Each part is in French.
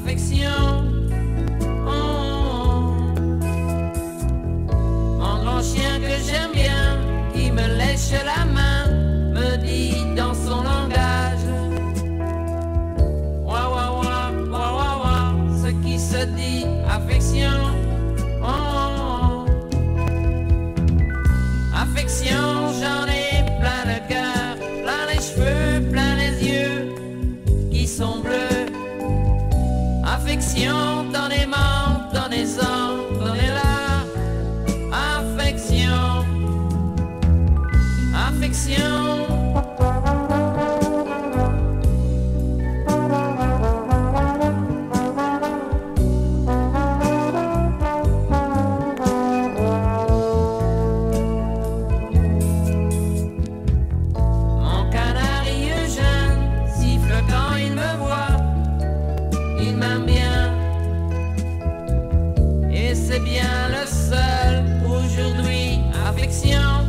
affection. Mon grand chien que j'aime bien, qui me lèche la main, me dit dans son langage wa wa wa wa wa wa, ce qui se dit affection. Affection, j'en ai plein le cœur, plein les cheveux, plein les yeux qui sont bleus. Affection, donnez-moi, donnez-en, donnez-la. Affection, affection. Il m'aime bien, et c'est bien le seul aujourd'hui. Affection,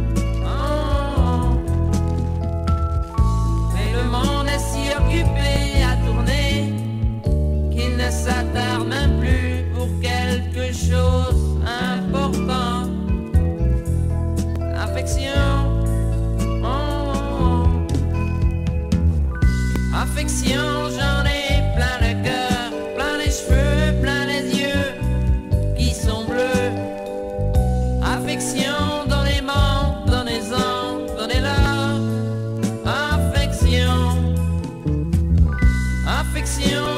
mais le monde est si occupé à tourner qu'il ne s'attarde même plus pour quelque chose d'important. Affection, affection, j'en ai plein le cœur, plein les cheveux, plein les yeux qui sont bleus. Affection, donnez-moi, donnez-en, donnez-la. Affection, affection.